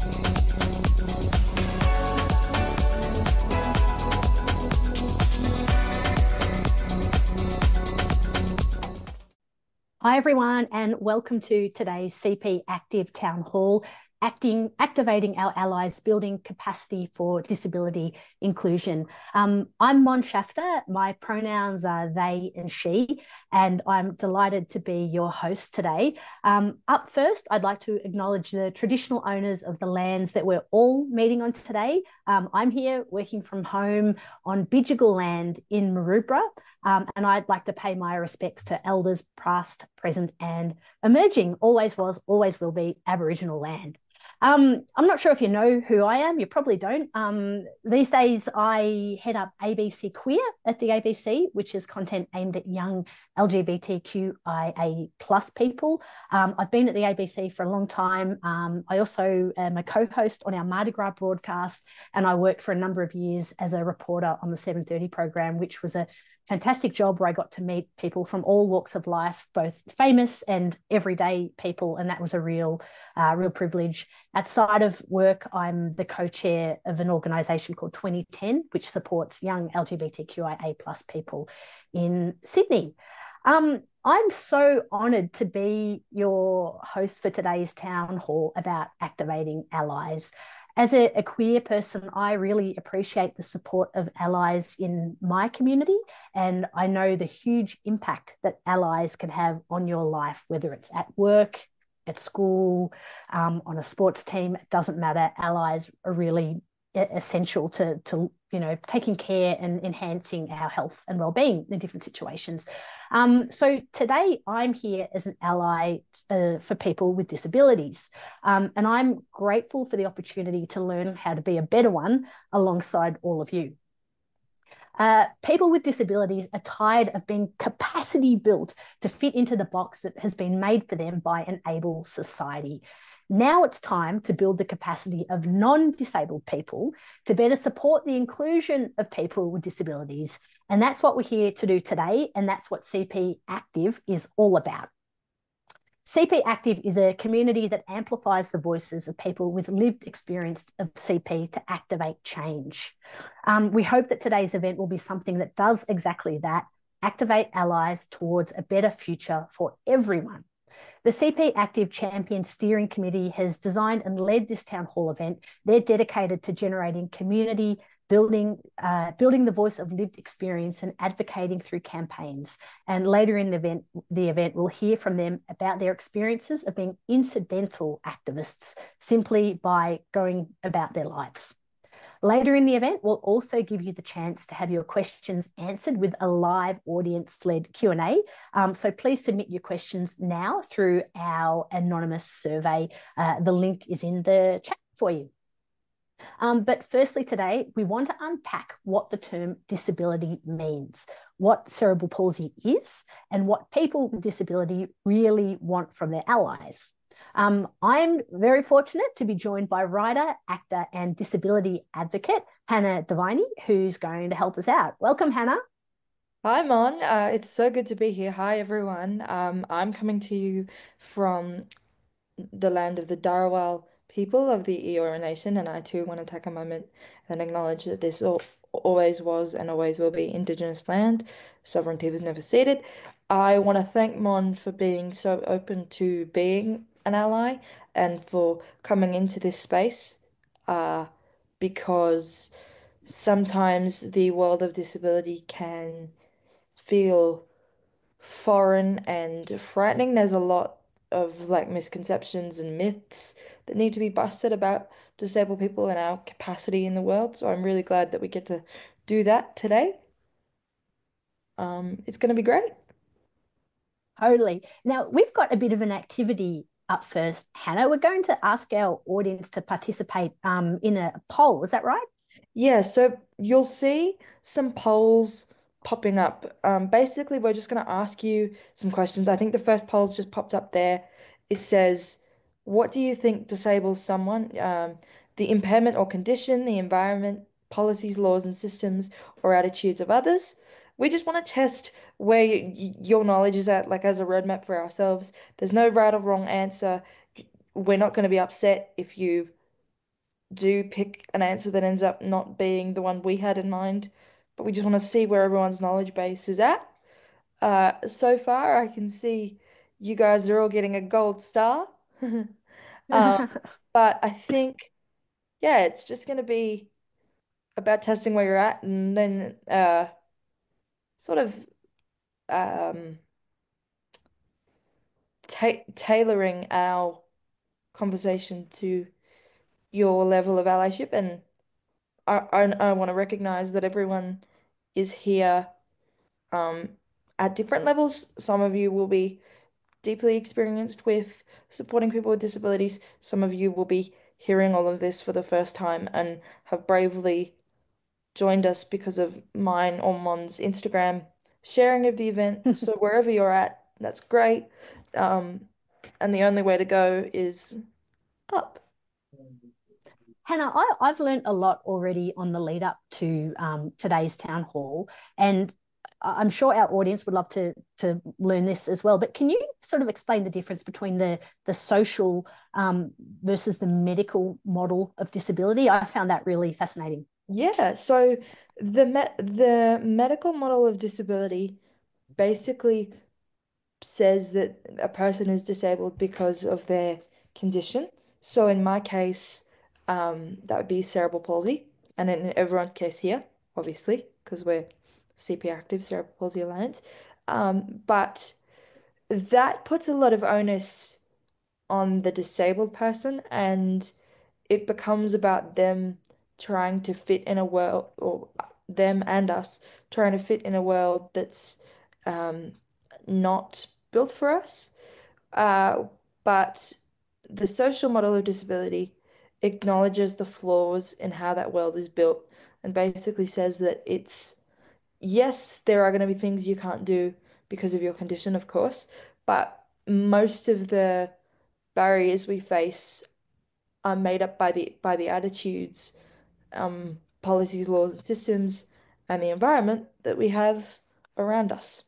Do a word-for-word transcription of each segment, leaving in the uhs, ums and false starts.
Hi everyone, and welcome to today's C P Active Town Hall, acting, activating our allies, building capacity for disability inclusion. Um, I'm Mon Shafter, my pronouns are they and she, and I'm delighted to be your host today. Um, up first, I'd like to acknowledge the traditional owners of the lands that we're all meeting on today. Um, I'm here working from home on Bidjigal land in Maroubra. Um, and I'd like to pay my respects to elders past, present and emerging, always was, always will be Aboriginal land. Um, I'm not sure if you know who I am. You probably don't. Um, these days, I head up A B C Queer at the A B C, which is content aimed at young L G B T Q I A plus people. Um, I've been at the A B C for a long time. Um, I also am a co-host on our Mardi Gras broadcast, and I worked for a number of years as a reporter on the seven thirty program, which was a fantastic job where I got to meet people from all walks of life, both famous and everyday people, and that was a real, uh, real privilege. Outside of work, I'm the co-chair of an organisation called twenty ten, which supports young L G B T Q I A plus people in Sydney. Um, I'm so honoured to be your host for today's town hall about activating allies. As a, a queer person, I really appreciate the support of allies in my community, and I know the huge impact that allies can have on your life, whether it's at work, at school, um, on a sports team. It doesn't matter. Allies are really essential to, to you know, taking care and enhancing our health and well-being in different situations. Um, so today I'm here as an ally uh, for people with disabilities. Um, and I'm grateful for the opportunity to learn how to be a better one alongside all of you. Uh, people with disabilities are tired of being capacity built to fit into the box that has been made for them by an able society. Now it's time to build the capacity of non-disabled people to better support the inclusion of people with disabilities. And that's what we're here to do today. And that's what C P Active is all about. C P Active is a community that amplifies the voices of people with lived experience of C P to activate change. Um, we hope that today's event will be something that does exactly that, activate allies towards a better future for everyone. The C P Active Champion Steering Committee has designed and led this town hall event. They're dedicated to generating community, building, uh, building the voice of lived experience and advocating through campaigns. And later in the event, the event, we'll hear from them about their experiences of being incidental activists simply by going about their lives. Later in the event, we'll also give you the chance to have your questions answered with a live audience-led Q and A. Um, so please submit your questions now through our anonymous survey. Uh, the link is in the chat for you. Um, but firstly today, we want to unpack what the term disability means, what cerebral palsy is, and what people with disability really want from their allies. Um, I'm very fortunate to be joined by writer, actor, and disability advocate, Hannah Deviney, who's going to help us out. Welcome, Hannah. Hi, Mon. Uh, it's so good to be here. Hi, everyone. Um, I'm coming to you from the land of the Darawal people of the Eora Nation, and I too want to take a moment and acknowledge that this al always was and always will be Indigenous land. Sovereignty was never ceded. I want to thank Mon for being so open to being an ally and for coming into this space, uh, because sometimes the world of disability can feel foreign and frightening. There's a lot of like misconceptions and myths that need to be busted about disabled people and our capacity in the world. So I'm really glad that we get to do that today. Um, it's going to be great. Totally. Now, we've got a bit of an activity up first, Hannah. We're going to ask our audience to participate um, in a poll. Is that right? Yeah, so you'll see some polls popping up. Um, basically, we're just going to ask you some questions. I think the first poll's just popped up there. It says, what do you think disables someone? Um, the impairment or condition, the environment, policies, laws, and systems, or attitudes of others. We just want to test where y your knowledge is at, like as a roadmap for ourselves. There's no right or wrong answer. We're not going to be upset if you do pick an answer that ends up not being the one we had in mind, but we just want to see where everyone's knowledge base is at. Uh, so far, I can see you guys are all getting a gold star. Um, but I think, yeah, it's just going to be about testing where you're at and then uh, sort of um, ta tailoring our conversation to your level of allyship. And I, I, I want to recognize that everyone is here um, at different levels. Some of you will be deeply experienced with supporting people with disabilities. Some of you will be hearing all of this for the first time and have bravely joined us because of mine or Mon's Instagram sharing of the event. So wherever you're at, that's great. Um, and the only way to go is up. Hannah, I, I've learned a lot already on the lead up to um, today's town hall, and I'm sure our audience would love to to learn this as well. But can you sort of explain the difference between the the social um, versus the medical model of disability? I found that really fascinating. Yeah, so the me the medical model of disability basically says that a person is disabled because of their condition. So in my case, um, that would be cerebral palsy, and in everyone's case here, obviously, because we're C P Active Cerebral Palsy Alliance. Um, but that puts a lot of onus on the disabled person, and it becomes about them trying to fit in a world, or them and us trying to fit in a world that's um, not built for us. Uh, but the social model of disability acknowledges the flaws in how that world is built and basically says that it's, yes, there are going to be things you can't do because of your condition, of course, but most of the barriers we face are made up by the by the attitudes, um, policies, laws, and systems, and the environment that we have around us.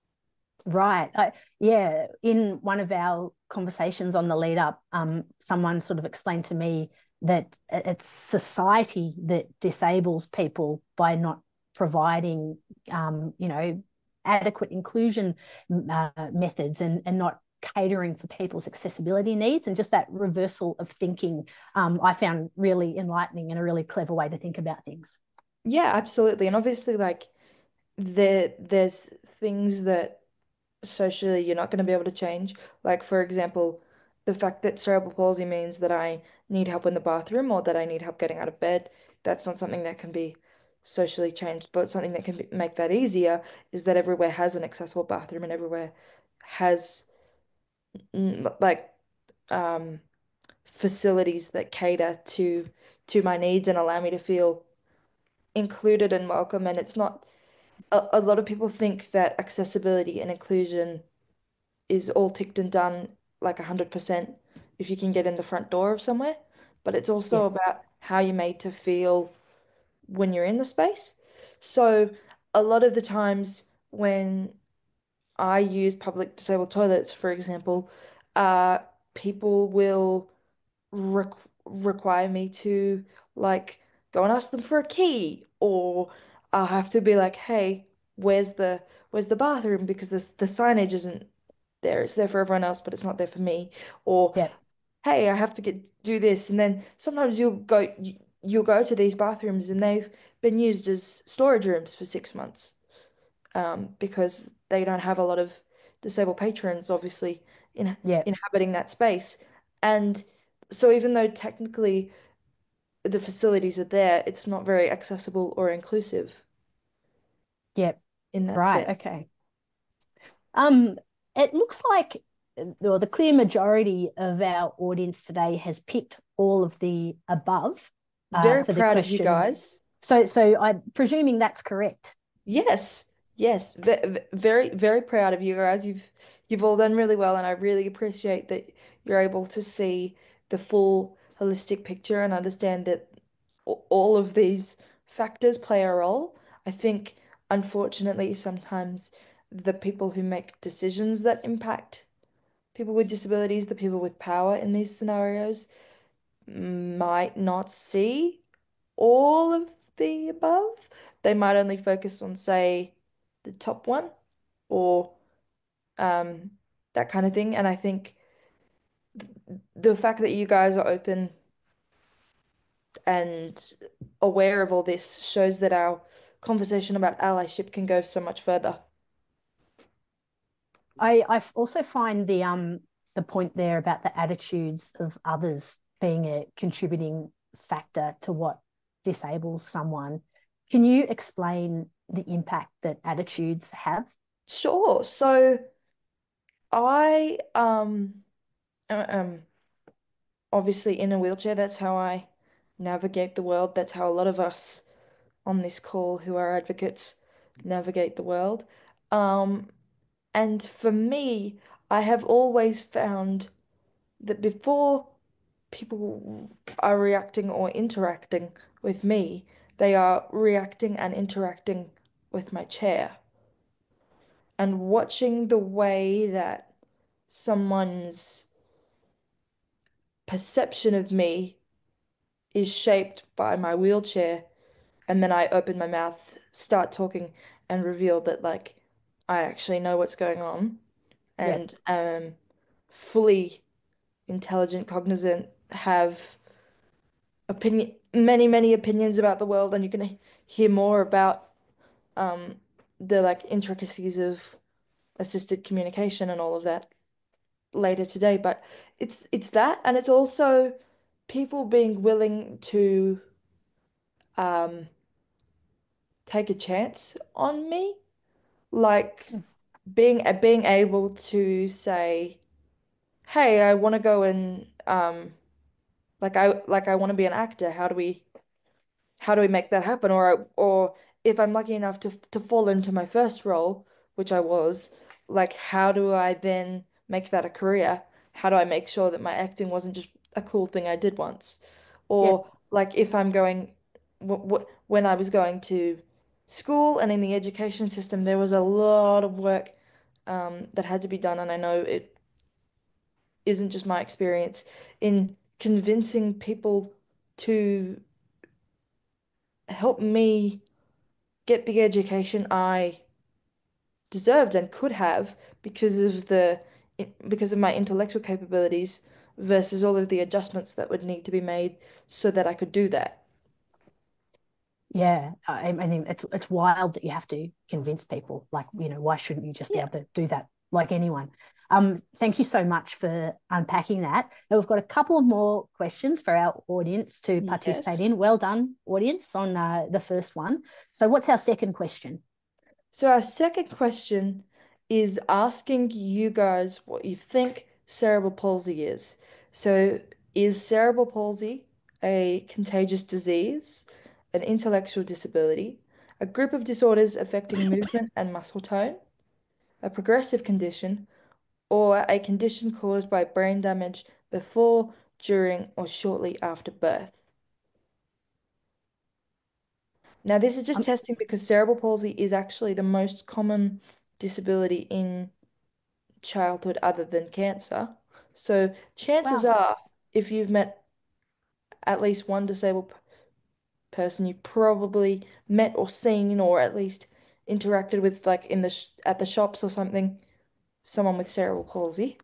Right. I, yeah. In one of our conversations on the lead up, um, someone sort of explained to me that it's society that disables people by not providing, um, you know, adequate inclusion uh, methods and, and not catering for people's accessibility needs. And just that reversal of thinking, um, I found really enlightening and a really clever way to think about things. Yeah, absolutely. And obviously, like there there's things that socially you're not going to be able to change. Like, for example, the fact that cerebral palsy means that I need help in the bathroom or that I need help getting out of bed. That's not something that can be socially changed, but something that can be, make that easier is that everywhere has an accessible bathroom and everywhere has mm, like um, facilities that cater to to my needs and allow me to feel included and welcome. And it's not a, a lot of people think that accessibility and inclusion is all ticked and done like one hundred percent if you can get in the front door of somewhere, but it's Yeah. also about how you're made to feel when you're in the space. So a lot of the times when I use public disabled toilets, for example, uh, people will requ require me to like go and ask them for a key, or I'll have to be like, hey, where's the where's the bathroom? Because this the signage isn't there. It's there for everyone else, but it's not there for me. Or Yeah. hey, I have to get do this, and then sometimes you'll go you, you'll go to these bathrooms and they've been used as storage rooms for six months, um, because they don't have a lot of disabled patrons, obviously, in Yeah. inhabiting that space. And so even though technically the facilities are there, it's not very accessible or inclusive Yeah. in that Right. sense. Okay. Um, it looks like or the clear majority of our audience today has picked all of the above uh, Very for the proud of you question. guys. So, so I'm presuming that's correct. Yes, yes, v v- very, very proud of you guys. You've you've all done really well, and I really appreciate that you're able to see the full holistic picture and understand that a- all of these factors play a role. I think, unfortunately, sometimes the people who make decisions that impact people with disabilities, the people with power in these scenarios, might not see all of the above. They might only focus on, say, the top one or um, that kind of thing. And I think th the fact that you guys are open and aware of all this shows that our conversation about allyship can go so much further. I I also find the um the point there about the attitudes of others being a contributing factor to what disables someone. Can you explain the impact that attitudes have? Sure. So I um uh, um obviously in a wheelchair. That's how I navigate the world. That's how a lot of us on this call who are advocates navigate the world. Um, and for me, I have always found that before people are reacting or interacting with me, they are reacting and interacting with my chair. And watching the way that someone's perception of me is shaped by my wheelchair, and then I open my mouth, start talking, and reveal that like I actually know what's going on Yeah, and am fully intelligent, cognizant, have opinion, many, many opinions about the world, and you can hear more about um the like intricacies of assisted communication and all of that later today. But it's it's that, and it's also people being willing to um take a chance on me, like being uh, being able to say, "Hey, I want to go and um like I like I want to be an actor. How do we how do we make that happen?" Or or if I'm lucky enough to to fall into my first role, which I was, like how do I then make that a career? How do I make sure that my acting wasn't just a cool thing I did once? yeah, Or like if I'm going w w when I was going to school and in the education system, there was a lot of work um, that had to be done, and I know it isn't just my experience in convincing people to help me get the education I deserved and could have because of the because of my intellectual capabilities versus all of the adjustments that would need to be made so that I could do that. yeah. I, I mean, it's it's wild that you have to convince people. Like, you know, why shouldn't you just be Yeah. able to do that like anyone? Um, thank you so much for unpacking that. Now we've got a couple of more questions for our audience to participate Yes. in. Well done, audience, on uh, the first one. So, what's our second question? So our second question is asking you guys what you think cerebral palsy is. So is cerebral palsy a contagious disease, an intellectual disability, a group of disorders affecting movement and muscle tone, a progressive condition, or a condition caused by brain damage before, during, or shortly after birth? Now, this is just Um, testing because cerebral palsy is actually the most common disability in childhood other than cancer. So chances wow. are, if you've met at least one disabled p- person, you've probably met or seen or at least interacted with, like in the sh at the shops or something, someone with cerebral palsy.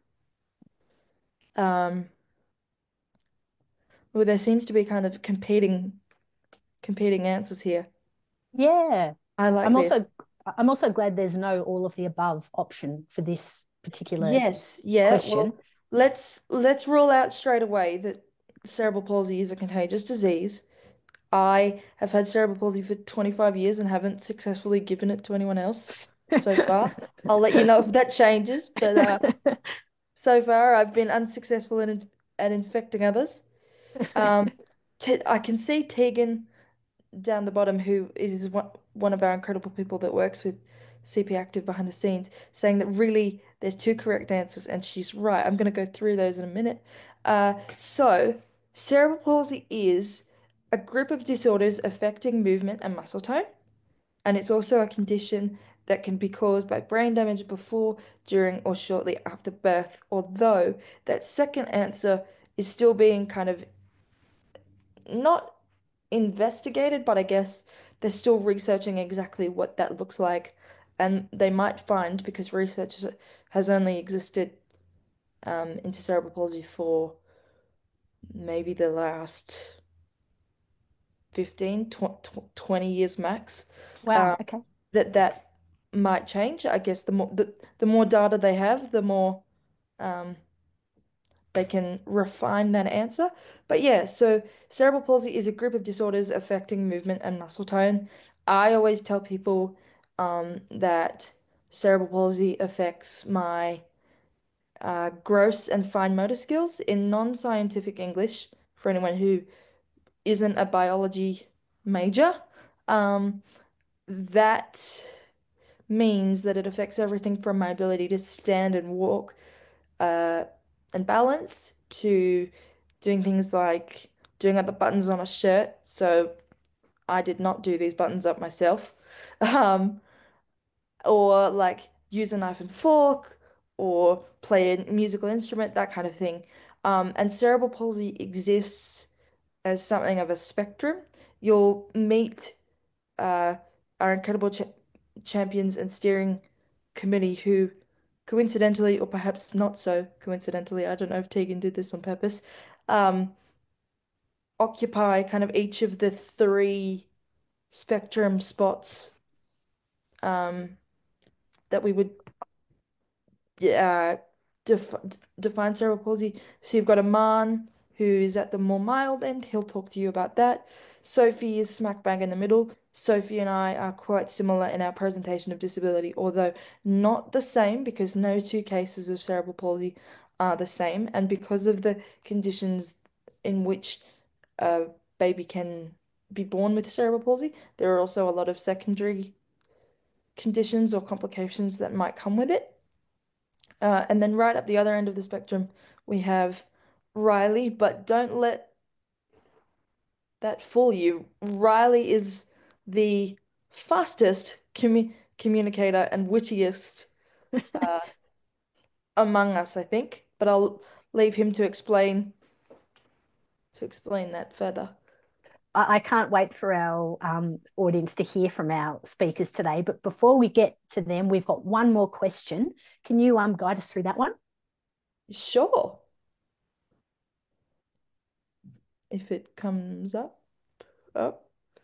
Um, well, there seems to be kind of competing competing answers here. Yeah. I like I'm this. also I'm also glad there's no all of the above option for this particular Yes, yeah. question. Well, let's let's rule out straight away that cerebral palsy is a contagious disease. I have had cerebral palsy for twenty-five years and haven't successfully given it to anyone else so far. I'll let you know if that changes, but uh, so far I've been unsuccessful in inf at infecting others. Um, t I can see Tegan down the bottom, who is one, one of our incredible people that works with C P Active behind the scenes, saying that really there's two correct answers, and she's right. I'm going to go through those in a minute. Uh, so, cerebral palsy is a group of disorders affecting movement and muscle tone, and it's also a condition that can be caused by brain damage before, during, or shortly after birth, although that second answer is still being kind of not investigated, but I guess they're still researching exactly what that looks like. And they might find, because research has has only existed um, into cerebral palsy for maybe the last fifteen, tw tw twenty years max, Wow. um, Okay. that that might change. I guess the more the, the more data they have, the more um, they can refine that answer. But yeah, so cerebral palsy is a group of disorders affecting movement and muscle tone. I always tell people um, that cerebral palsy affects my uh, gross and fine motor skills in non-scientific English for anyone who isn't a biology major. Um, that means that it affects everything from my ability to stand and walk uh, and balance to doing things like doing up the buttons on a shirt. So I did not do these buttons up myself. Um, or like use a knife and fork or play a musical instrument, that kind of thing. Um, and cerebral palsy exists as something of a spectrum. You'll meet uh, our incredible cha champions and steering committee who coincidentally, or perhaps not so coincidentally, I don't know if Tegan did this on purpose, um, occupy kind of each of the three spectrum spots um, that we would uh, def define cerebral palsy. So you've got Aman, who's at the more mild end. He'll talk to you about that. Sophie is smack bang in the middle. Sophie and I are quite similar in our presentation of disability, although not the same because no two cases of cerebral palsy are the same. And because of the conditions in which a baby can be born with cerebral palsy, there are also a lot of secondary conditions or complications that might come with it. Uh, and then right up the other end of the spectrum, we have Riley, but don't let that fool you. Riley is the fastest commu communicator and wittiest uh, among us, I think. But I'll leave him to explain to explain that further. I, I can't wait for our um, audience to hear from our speakers today. But before we get to them, we've got one more question. Can you um, guide us through that one? Sure, if it comes up. Oh.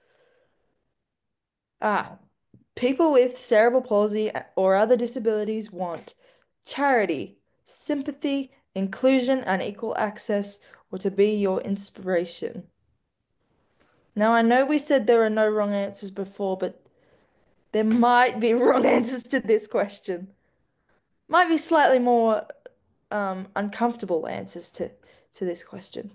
Ah, people with cerebral palsy or other disabilities want charity, sympathy, inclusion, and equal access, or to be your inspiration. Now, I know we said there are no wrong answers before, but there might be wrong answers to this question. Might be slightly more um, uncomfortable answers to, to this question.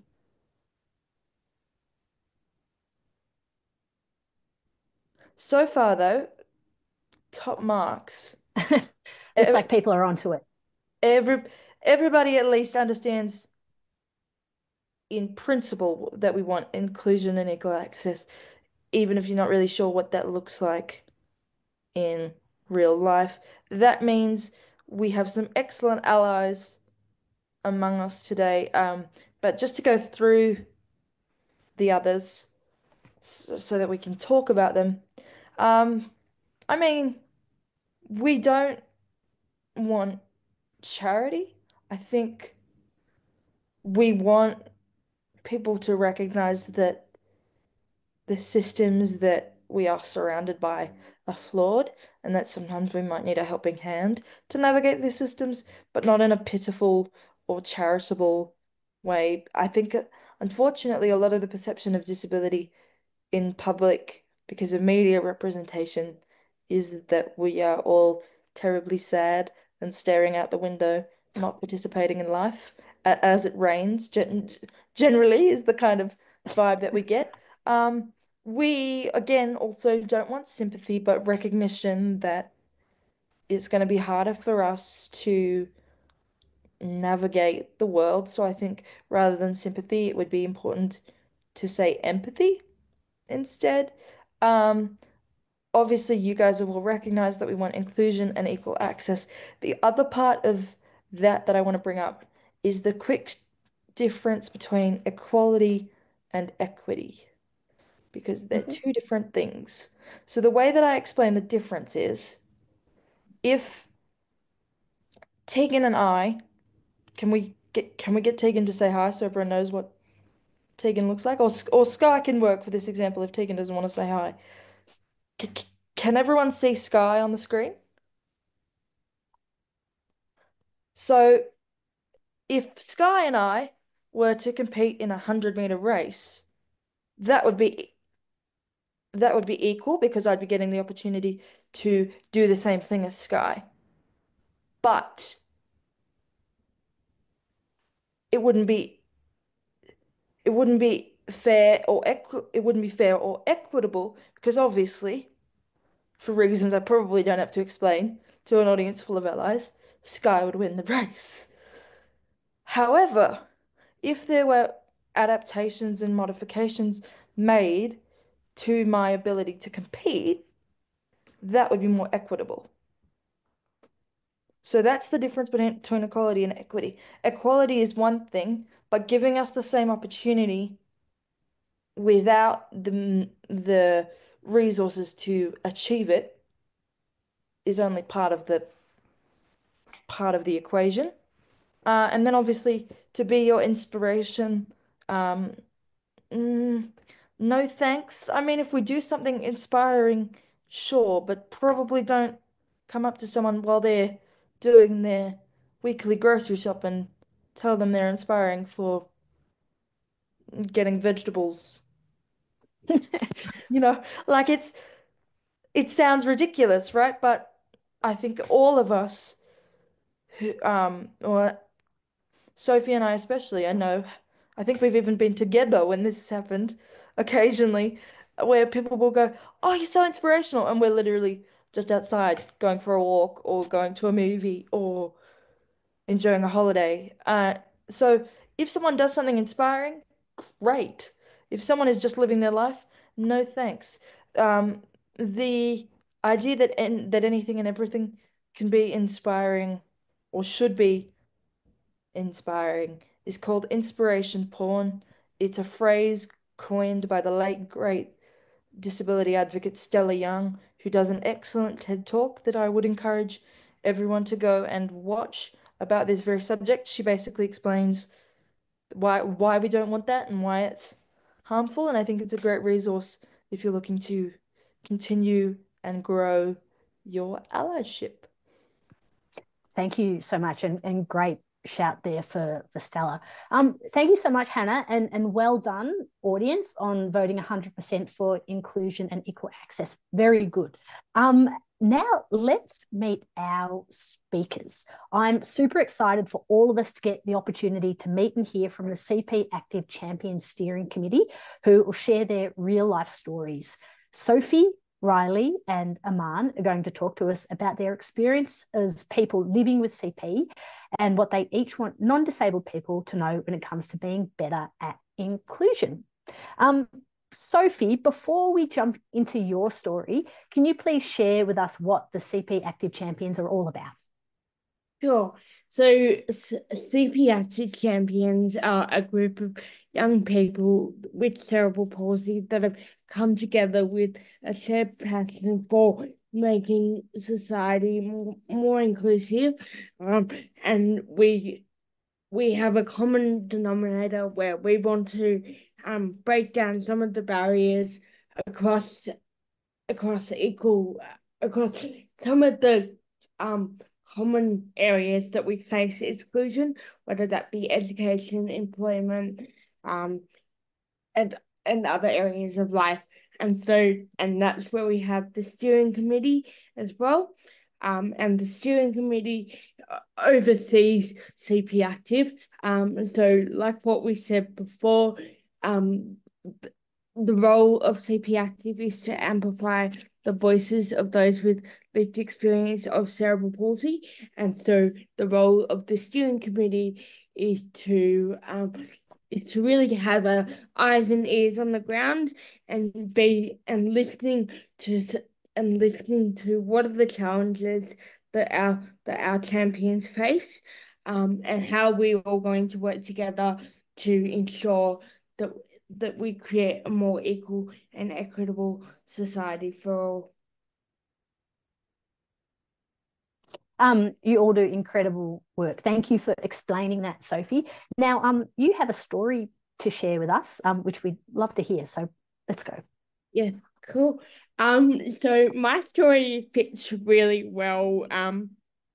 So far, though, top marks. Looks Every, like people are onto it. every everybody at least understands in principle that we want inclusion and equal access, even if you're not really sure what that looks like in real life. That means we have some excellent allies among us today. Um, but just to go through the others so, so that we can talk about them. Um, I mean, we don't want charity. I think we want people to recognize that the systems that we are surrounded by are flawed, and that sometimes we might need a helping hand to navigate these systems, but not in a pitiful or charitable way. I think, uh, unfortunately, a lot of the perception of disability in public because of media representation is that we are all terribly sad and staring out the window, not participating in life as it rains, gen generally is the kind of vibe that we get. Um, we, again, also don't want sympathy, but recognition that it's going to be harder for us to navigate the world. So I think rather than sympathy, it would be important to say empathy instead. Um, obviously, you guys have all recognized that we want inclusion and equal access. The other part of that that I want to bring up is the quick difference between equality and equity because they're Mhm. two different things. So the way that I explain the difference is if Tegan and I, can we get can we get Tegan to say hi so everyone knows what Tegan looks like? Or or Sky can work for this example if Tegan doesn't want to say hi. C can everyone see Sky on the screen? So if Sky and I were to compete in a hundred meter race, that would be that would be equal because I'd be getting the opportunity to do the same thing as Sky. But it wouldn't be it wouldn't be fair or equi it wouldn't be fair or equitable because obviously, for reasons I probably don't have to explain to an audience full of allies, Sky would win the race. However, if there were adaptations and modifications made to my ability to compete, that would be more equitable. So that's the difference between, between equality and equity. Equality is one thing, but giving us the same opportunity without the the resources to achieve it is only part of the part of the equation. Uh, and then obviously to be your inspiration, um, mm, no thanks. I mean, if we do something inspiring, sure, but probably don't come up to someone while they're doing their weekly grocery shop and tell them they're inspiring for getting vegetables. You know, like it's it sounds ridiculous, right? But I think all of us who um or Sophie and I especially, I know, I think we've even been together when this has happened occasionally, where people will go, "Oh, you're so inspirational," and we're literally just outside going for a walk or going to a movie or enjoying a holiday. Uh, so if someone does something inspiring, great. If someone is just living their life, no thanks. Um, the idea that en that anything and everything can be inspiring or should be inspiring is called inspiration porn. It's a phrase coined by the late great disability advocate Stella Young, who does an excellent TED Talk that I would encourage everyone to go and watch about this very subject. She basically explains why why we don't want that and why it's harmful, and I think it's a great resource if you're looking to continue and grow your allyship. Thank you so much, and, and great shout there for, for Stella. Um, thank you so much, Hannah, and, and well done, audience, on voting one hundred percent for inclusion and equal access. Very good. Um, now let's meet our speakers. I'm super excited for all of us to get the opportunity to meet and hear from the C P Active Champions Steering Committee, who will share their real life stories. Sophie, Riley and Aman are going to talk to us about their experience as people living with C P and what they each want non-disabled people to know when it comes to being better at inclusion. Um, Sophie, before we jump into your story, can you please share with us what the C P Active Champions are all about? Sure. So, C P Active Champions are a group of young people with cerebral palsy that have come together with a shared passion for making society more, more inclusive. Um, and we we have a common denominator where we want to um break down some of the barriers across across equal across some of the um common areas that we face exclusion, whether that be education, employment, um, and and other areas of life. And so, and that's where we have the steering committee as well. Um, and the steering committee uh, oversees C P Active. Um, so like what we said before, um, th the role of C P Active is to amplify the voices of those with lived experience of cerebral palsy. And so the role of the steering committee is to um, is to really have a eyes and ears on the ground and be and listening to and listening to what are the challenges that our that our champions face, um, and how we're all going to work together to ensure that that we create a more equal and equitable society for all. Um, you all do incredible work. Thank you for explaining that, Sophie. Now, um, you have a story to share with us, um, which we'd love to hear. So let's go. Yeah, cool. Um, so my story fits really well um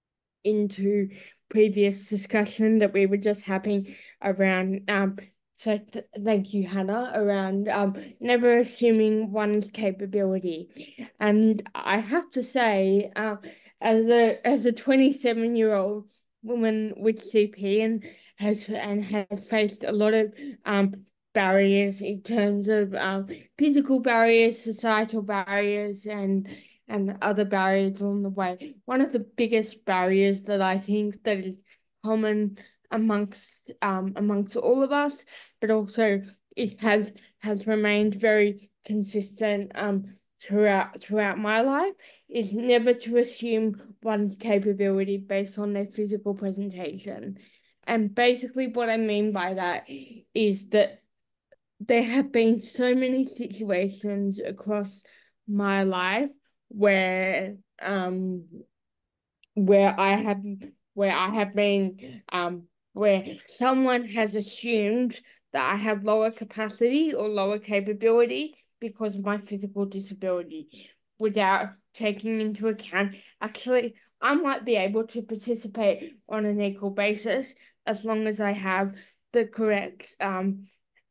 into previous discussion that we were just having around um so th thank you, Hannah, around um never assuming one's capability. And I have to say, um as a as a twenty-seven year old woman with C P and has and has faced a lot of um barriers in terms of um physical barriers, societal barriers, and and other barriers along the way. One of the biggest barriers that I think that is common amongst um amongst all of us, but also it has has remained very consistent um throughout throughout my life, is never to assume one's capability based on their physical presentation. And basically what I mean by that is that there have been so many situations across my life where um where I have where I have been um where someone has assumed that I have lower capacity or lower capability because of my physical disability, without taking into account actually I might be able to participate on an equal basis as long as I have the correct um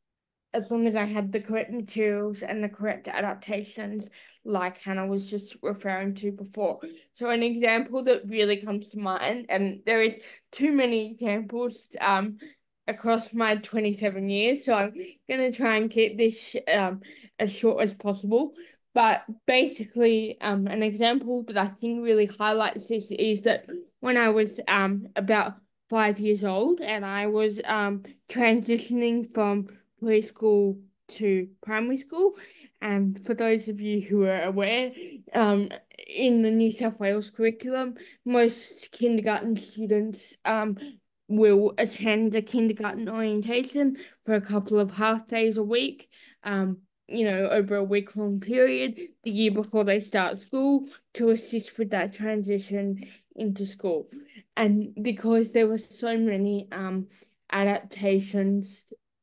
as long as I had the correct materials and the correct adaptations, like Hannah was just referring to before. So an example that really comes to mind, and there is too many examples um across my twenty-seven years, so I'm gonna try and keep this um as short as possible. But basically, um, an example that I think really highlights this is that when I was um about five years old and I was um transitioning from preschool to primary school. And for those of you who are aware, um, in the New South Wales curriculum, most kindergarten students um, will attend a kindergarten orientation for a couple of half days a week, um, you know, over a week long period, the year before they start school, to assist with that transition into school. And because there were so many um, adaptations,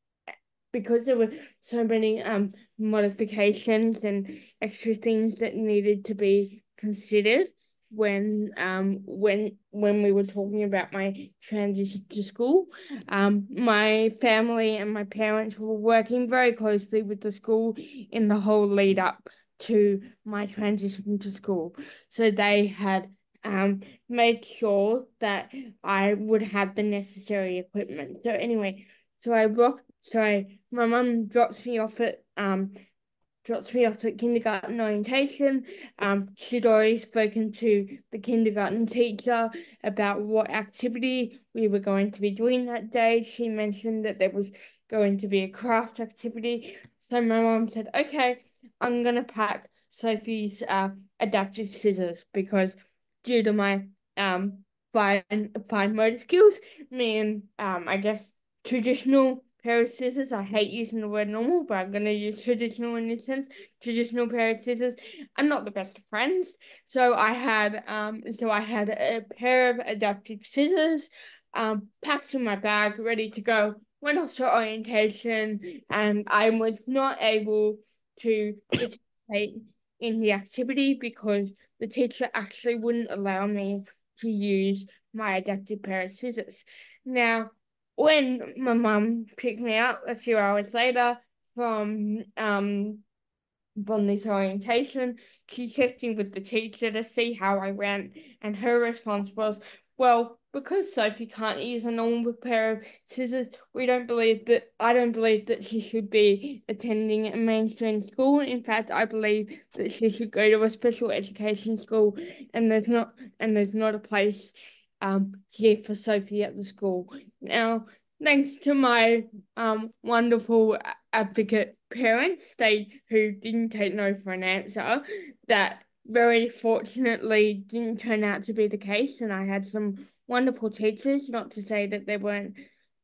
because there were so many um modifications and extra things that needed to be considered when um when when we were talking about my transition to school. Um my family and my parents were working very closely with the school in the whole lead up to my transition to school. So they had um made sure that I would have the necessary equipment. So anyway, so I rocked so I, my mum drops me off at um drops me off at kindergarten orientation. Um, she'd already spoken to the kindergarten teacher about what activity we were going to be doing that day. She mentioned that there was going to be a craft activity. So my mum said, "Okay, I'm gonna pack Sophie's uh adaptive scissors because due to my um fine fine motor skills, me and um I guess traditional pair of scissors. I hate using the word normal, but I'm going to use traditional in this sense. Traditional pair of scissors are not the best of friends. So I had um so I had a pair of adaptive scissors um packed in my bag, ready to go. Went off to orientation, and I was not able to participate in the activity because the teacher actually wouldn't allow me to use my adaptive pair of scissors. Now, when my mum picked me up a few hours later from um from this orientation, she checked in with the teacher to see how I went, and her response was, "Well, because Sophie can't use a normal pair of scissors, we don't believe that I don't believe that she should be attending a mainstream school. In fact, I believe that she should go to a special education school, and there's not and there's not a place um here for Sophie at the school." Now, thanks to my um wonderful advocate parents, they who didn't take no for an answer, that very fortunately didn't turn out to be the case, and I had some wonderful teachers. Not to say that there weren't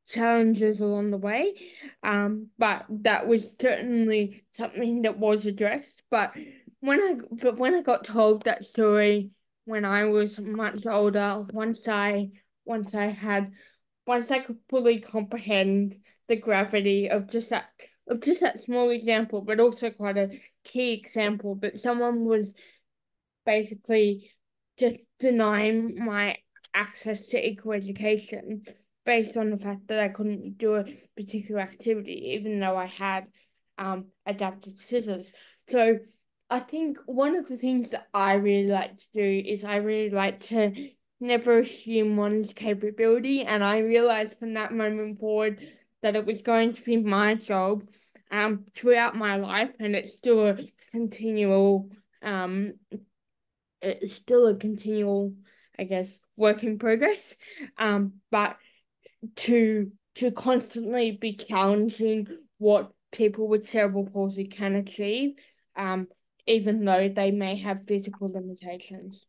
challenges along the way. Um, but that was certainly something that was addressed. But when I but when I got told that story when I was much older, once I once I had once I could fully comprehend the gravity of just that of just that small example, but also quite a key example that someone was basically just denying my access to equal education based on the fact that I couldn't do a particular activity, even though I had um, adapted scissors. So I think one of the things that I really like to do is I really like to never assume one's capability, and I realized from that moment forward that it was going to be my job um, throughout my life, and it's still a continual um, it's still a continual, I guess, work in progress. Um, but to to constantly be challenging what people with cerebral palsy can achieve, um, even though they may have physical limitations.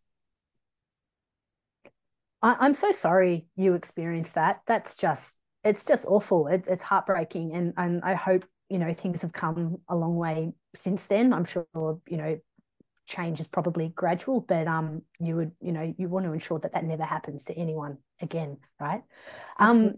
I, I'm so sorry you experienced that. That's just, it's just awful. It, it's heartbreaking. And, and I hope, you know, things have come a long way since then. I'm sure, you know, change is probably gradual, but um, you would, you know, you want to ensure that that never happens to anyone again, right? Um,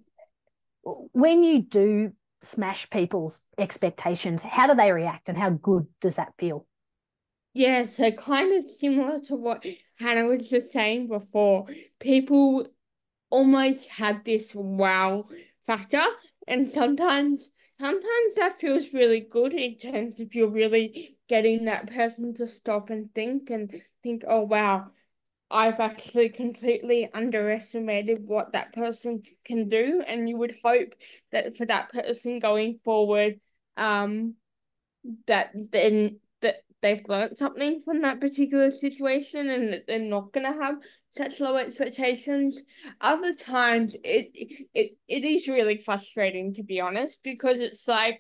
when you do smash people's expectations, how do they react and how good does that feel? Yeah, so kind of similar to what Hannah was just saying before, people almost have this wow factor, and sometimes sometimes that feels really good in terms of you're really getting that person to stop and think and think, oh wow, I've actually completely underestimated what that person can do. And you would hope that for that person going forward, um that then that they've learned something from that particular situation and that they're not going to have such low expectations. Other times it it it is really frustrating, to be honest, because it's like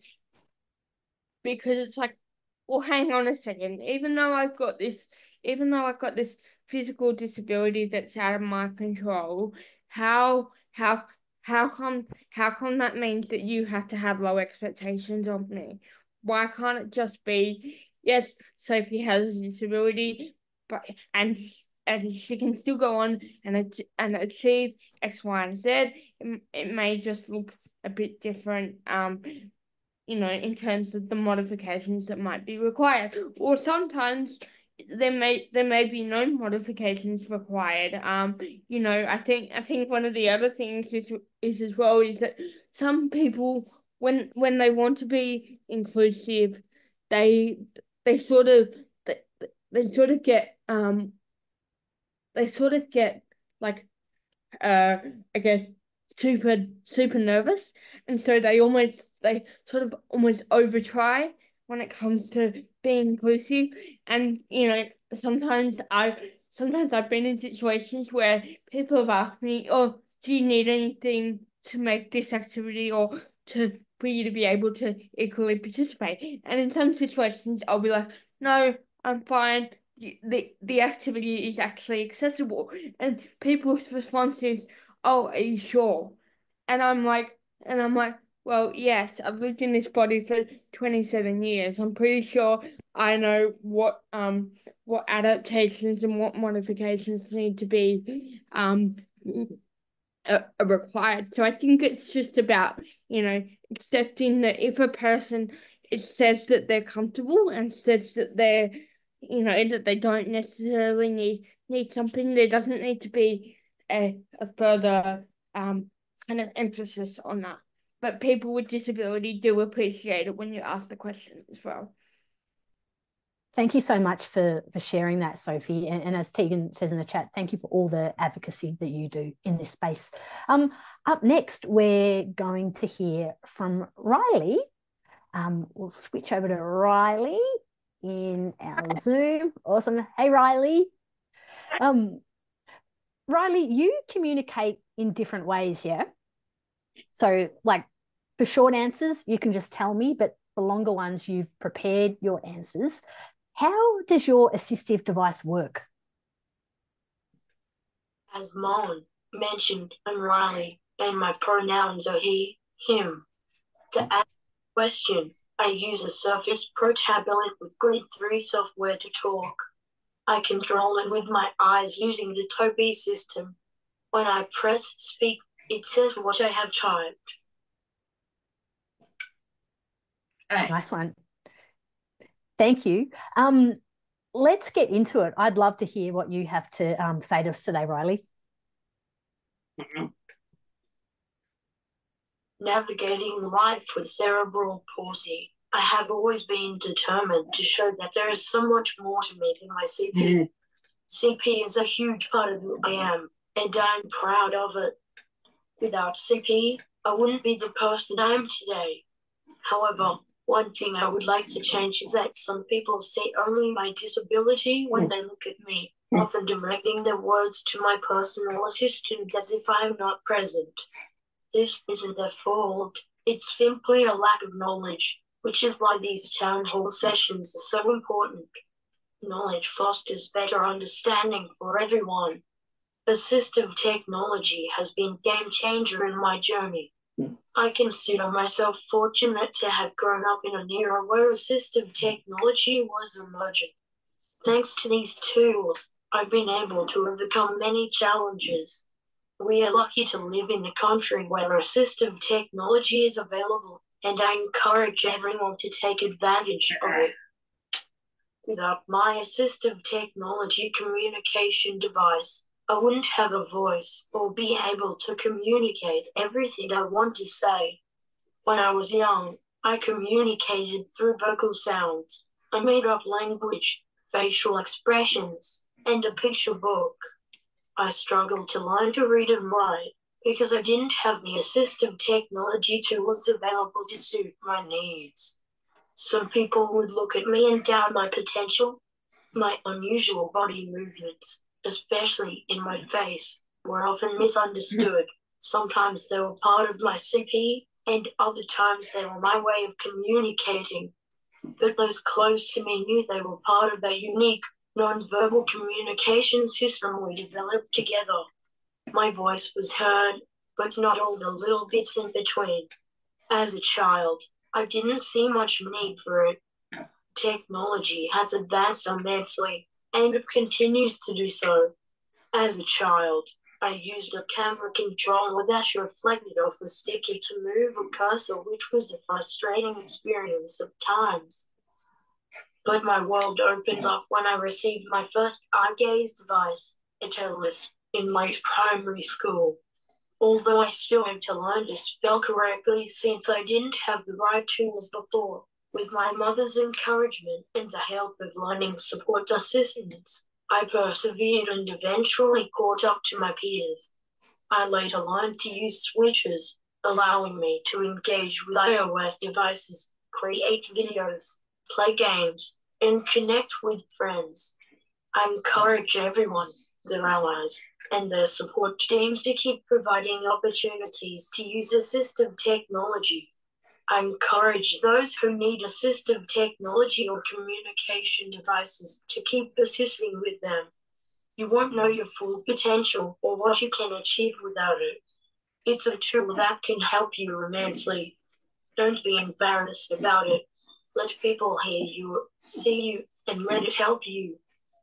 because it's like, well, hang on a second, even though I've got this even though I've got this physical disability that's out of my control, how how how come how come that means that you have to have low expectations of me? Why can't it just be, yes, Sophie has a disability, but and and she can still go on and and achieve X, Y, and Z. It, it may just look a bit different, um, you know, in terms of the modifications that might be required. Or sometimes there may there may be no modifications required. Um, you know, I think I think one of the other things is is as well is that some people, when when they want to be inclusive, they they sort of they, they sort of get um they sort of get like uh I guess super super nervous, and so they almost they sort of almost over try when it comes to being inclusive. And you know, sometimes I sometimes I've been in situations where people have asked me, oh, do you need anything to make this activity or to for you to be able to equally participate? And in some situations I'll be like, no, I'm fine, the the activity is actually accessible. And people's response is, oh, are you sure? And I'm like, and I'm like, well, yes, I've lived in this body for twenty-seven years. I'm pretty sure I know what um what adaptations and what modifications need to be um uh, required. So I think it's just about, you know, accepting that if a person it says that they're comfortable and says that they're, you know, that they don't necessarily need need something, there doesn't need to be a, a further um kind of emphasis on that. But people with disability do appreciate it when you ask the question as well. Thank you so much for, for sharing that, Sophie. And, and as Tegan says in the chat, thank you for all the advocacy that you do in this space. Um, up next, we're going to hear from Riley. Um, we'll switch over to Riley in our Zoom. Awesome. Hey, Riley. Um, Riley, you communicate in different ways, yeah? So, like, for short answers, you can just tell me, but for longer ones, you've prepared your answers. How does your assistive device work? As Mon mentioned, I'm Riley. and my pronouns are he, him. To ask a question, I use a Surface Pro tablet with Grid three software to talk. I control it with my eyes using the Tobii system. When I press speak, it says what I have typed. Nice one. Thank you. Um, let's get into it. I'd love to hear what you have to um, say to us today, Riley. Navigating life with cerebral palsy. I have always been determined to show that there is so much more to me than my C P. Mm-hmm. C P is a huge part of who I am, and I'm proud of it. Without C P, I wouldn't be the person I am today. However, one thing I would like to change is that some people see only my disability when they look at me, often directing their words to my personal assistant as if I am not present. This isn't their fault. It's simply a lack of knowledge, which is why these town hall sessions are so important. Knowledge fosters better understanding for everyone. Assistive technology has been a game changer in my journey. I consider myself fortunate to have grown up in an era where assistive technology was emerging. Thanks to these tools, I've been able to overcome many challenges. We are lucky to live in a country where assistive technology is available, and I encourage everyone to take advantage of it. Without my assistive technology communication device, I wouldn't have a voice or be able to communicate everything I want to say. When I was young, I communicated through vocal sounds. I made up language, facial expressions, and a picture book. I struggled to learn to read and write because I didn't have the assistive technology tools available to suit my needs. Some people would look at me and doubt my potential. My unusual body movements, especially in my face, were often misunderstood. Sometimes they were part of my C P, and other times they were my way of communicating. But those close to me knew they were part of a unique non-verbal communication system we developed together. My voice was heard, but not all the little bits in between. As a child, I didn't see much need for it. Technology has advanced immensely, and it continues to do so. As a child, I used a camera controller that reflected off a sticker to move a cursor, which was a frustrating experience at times. But my world opened up when I received my first eye gaze device, a Telus, in late primary school. Although I still had to learn to spell correctly since I didn't have the right tools before, with my mother's encouragement and the help of learning support assistants, I persevered and eventually caught up to my peers. I later learned to use switches, allowing me to engage with iOS devices, create videos, play games, and connect with friends. I encourage everyone, their allies, and their support teams to keep providing opportunities to use assistive technology. I encourage those who need assistive technology or communication devices to keep persisting with them. You won't know your full potential or what you can achieve without it. It's a tool that can help you immensely. Don't be embarrassed about it. Let people hear you, see you, and let it help you.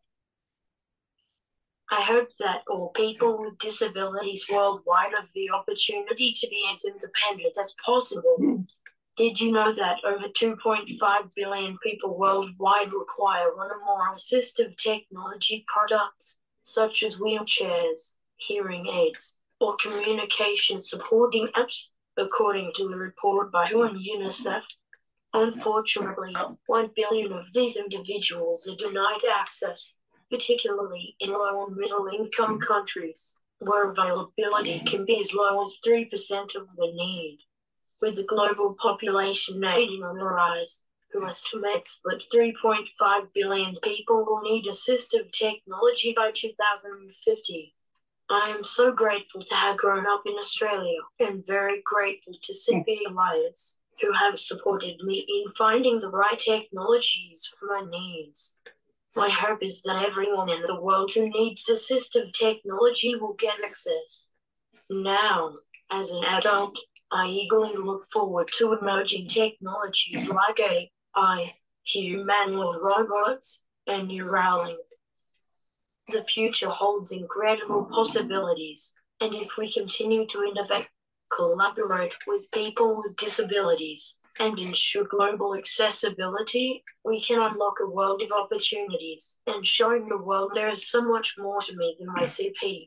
I hope that all people with disabilities worldwide have the opportunity to be as independent as possible. Did you know that over two point five billion people worldwide require one or more assistive technology products, such as wheelchairs, hearing aids, or communication supporting apps, according to a report by W H O and UNICEF? Unfortunately, one billion of these individuals are denied access, particularly in low and middle income countries, where availability can be as low as three percent of the need. With the global population aiding on the rise, who estimates that three point five billion people will need assistive technology by two thousand fifty. I am so grateful to have grown up in Australia and very grateful to C P Alliance, who have supported me in finding the right technologies for my needs. My hope is that everyone in the world who needs assistive technology will get access. Now, As an adult, I eagerly look forward to emerging technologies like A I, humanoid robots, and Neuralink. The future holds incredible possibilities, and if we continue to innovate, collaborate with people with disabilities, and ensure global accessibility, we can unlock a world of opportunities and showing the world there is so much more to me than my C P.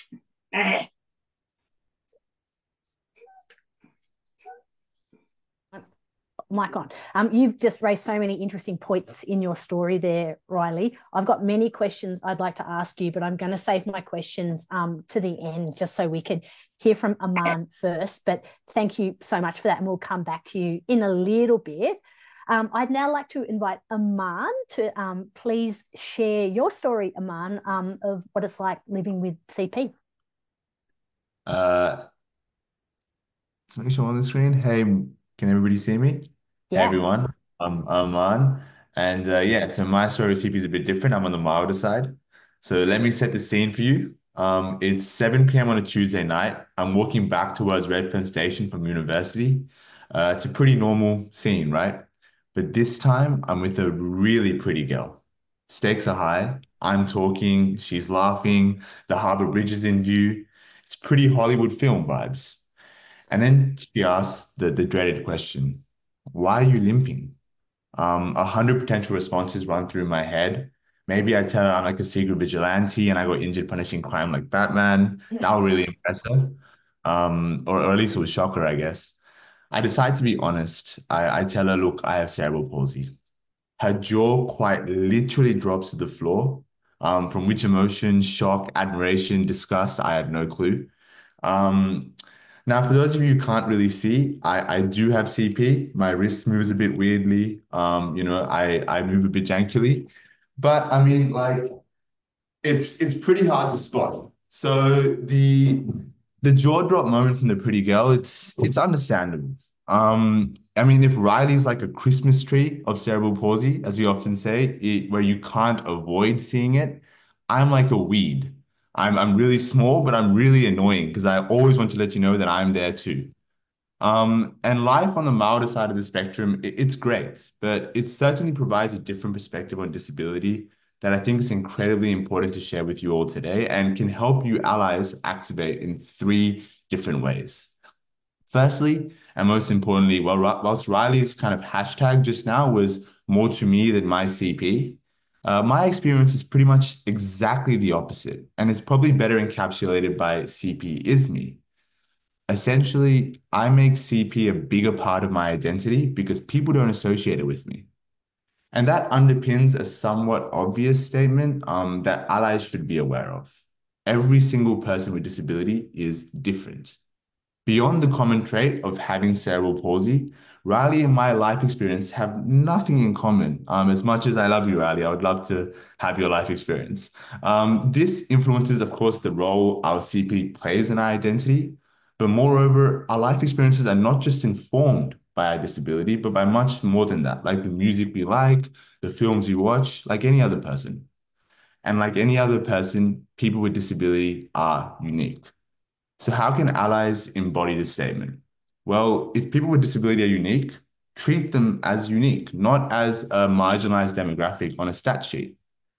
Mic on. Um, you've just raised so many interesting points in your story there, Riley. I've got many questions I'd like to ask you, but I'm going to save my questions um, to the end just so we can hear from Aman first. But thank you so much for that, and we'll come back to you in a little bit. Um, I'd now like to invite Aman to um, please share your story, Aman, um, of what it's like living with C P. Uh, let's make sure I'm on the screen. Hey, can everybody see me? Hey Yeah. everyone, I'm Aman, and uh, yeah, so my story with C P is a bit different. I'm on the milder side. So let me set the scene for you. Um, it's seven p m on a Tuesday night. I'm walking back towards Redfern Station from university. Uh, it's a pretty normal scene, right? But this time I'm with a really pretty girl. Stakes are high. I'm talking, she's laughing, the Harbour Bridge is in view. It's pretty Hollywood film vibes. And then she asks the, the dreaded question, why are you limping? Um, a hundred potential responses run through my head. Maybe I tell her I'm like a secret vigilante and I got injured punishing crime like Batman. That will really impress her. Um, or, or at least it would shock her, I guess. I decide to be honest. I, I tell her, look, I have cerebral palsy. Her jaw quite literally drops to the floor. Um, from which emotion, shock, admiration, disgust, I have no clue. Um, now, for those of you who can't really see, I, I do have C P. My wrist moves a bit weirdly. Um, you know, I, I move a bit jankily. But I mean, like, it's it's pretty hard to spot. So the the jaw drop moment from the pretty girl, it's it's understandable. Um, I mean, if Riley's like a Christmas tree of cerebral palsy, as we often say, it, where you can't avoid seeing it, I'm like a weed. I'm I'm really small, but I'm really annoying because I always want to let you know that I'm there too. Um, and life on the milder side of the spectrum, it- it's great, but it certainly provides a different perspective on disability that I think is incredibly important to share with you all today and can help you allies activate in three different ways. Firstly, and most importantly, well, whilst Riley's kind of hashtag just now was more to me than my C P, uh, my experience is pretty much exactly the opposite, and it's probably better encapsulated by C P is me. Essentially, I make C P a bigger part of my identity because people don't associate it with me. And that underpins a somewhat obvious statement um, that allies should be aware of. Every single person with disability is different. Beyond the common trait of having cerebral palsy, Riley and my life experience have nothing in common. Um, as much as I love you, Riley, I would love to have your life experience. Um, this influences, of course, the role our C P plays in our identity. But moreover, our life experiences are not just informed by our disability, but by much more than that, like the music we like, the films we watch, like any other person. And like any other person, people with disability are unique. So how can allies embody this statement? Well, if people with disability are unique, treat them as unique, not as a marginalized demographic on a stat sheet.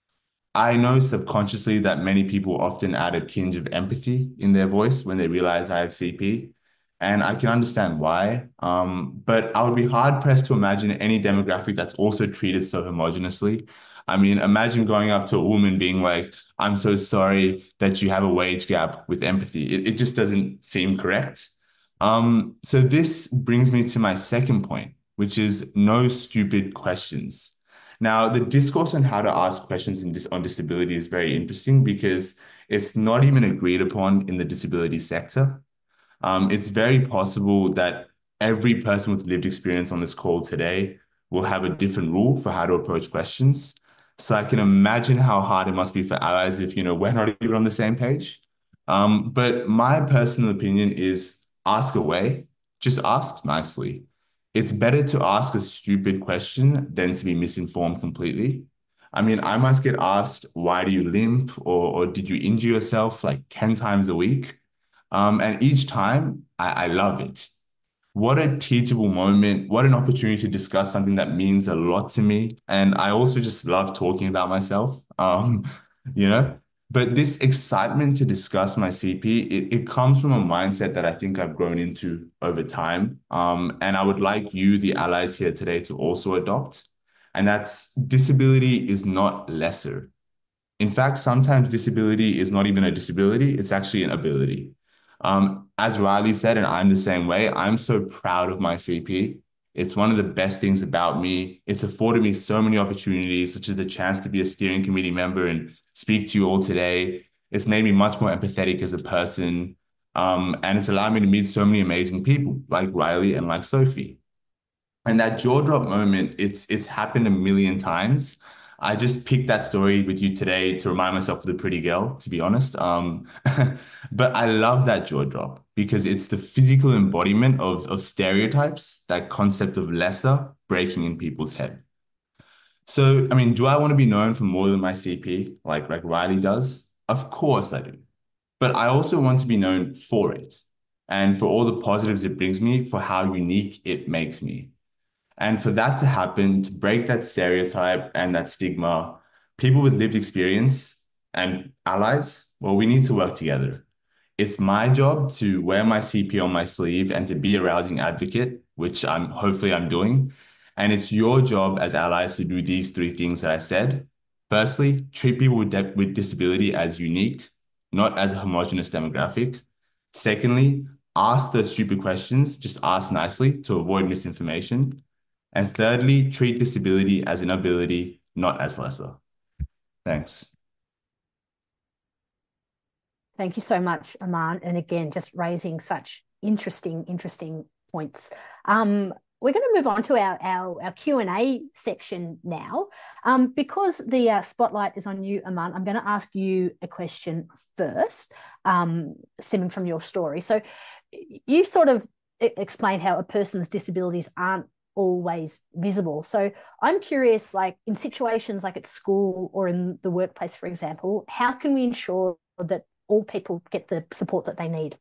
I know subconsciously that many people often add a tinge of empathy in their voice when they realize I have C P, and I can understand why. Um, but I would be hard pressed to imagine any demographic that's also treated so homogeneously. I mean, imagine going up to a woman being like, I'm so sorry that you have a wage gap with empathy. It, it just doesn't seem correct. Um, so this brings me to my second point, which is no stupid questions. Now, the discourse on how to ask questions in dis on disability is very interesting because it's not even agreed upon in the disability sector. Um, it's very possible that every person with lived experience on this call today will have a different rule for how to approach questions. So I can imagine how hard it must be for allies if, you know, we're not even on the same page. Um, but my personal opinion is ask away, just ask nicely. It's better to ask a stupid question than to be misinformed completely. I mean, I must get asked, why do you limp? Or, or did you injure yourself like ten times a week? Um, and each time I, I love it. What a teachable moment. What an opportunity to discuss something that means a lot to me. And I also just love talking about myself, um, you know. But this excitement to discuss my C P, it, it comes from a mindset that I think I've grown into over time. Um, and I would like you, the allies here today, to also adopt. And that's disability is not lesser. In fact, sometimes disability is not even a disability, it's actually an ability. Um, as Riley said, and I'm the same way, I'm so proud of my C P. It's one of the best things about me. It's afforded me so many opportunities, such as the chance to be a steering committee member and speak to you all today. It's made me much more empathetic as a person. Um, and it's allowed me to meet so many amazing people like Riley and like Sophie. And that jaw drop moment, it's it's happened a million times. I just picked that story with you today to remind myself of the pretty girl, to be honest. Um, but I love that jaw drop because it's the physical embodiment of, of stereotypes, that concept of lesser breaking in people's head. So, I mean, do I want to be known for more than my C P, like, like Riley does? Of course I do. But I also want to be known for it and for all the positives it brings me, for how unique it makes me. And for that to happen, to break that stereotype and that stigma, people with lived experience and allies, well, we need to work together. It's my job to wear my C P on my sleeve and to be a rousing advocate, which I'm hopefully I'm doing. And it's your job as allies to do these three things that I said. Firstly, treat people with, with disability as unique, not as a homogenous demographic. Secondly, ask the stupid questions, just ask nicely to avoid misinformation. And thirdly, treat disability as an ability, not as lesser. Thanks. Thank you so much, Aman. And again, just raising such interesting, interesting points. Um, we're going to move on to our, our, our Q and A section now. Um, because the uh, spotlight is on you, Aman, I'm going to ask you a question first, um, stemming from your story. So you sort of explained how a person's disabilities aren't always visible. So I'm curious, like in situations like at school or in the workplace, for example, how can we ensure that all people get the support that they need?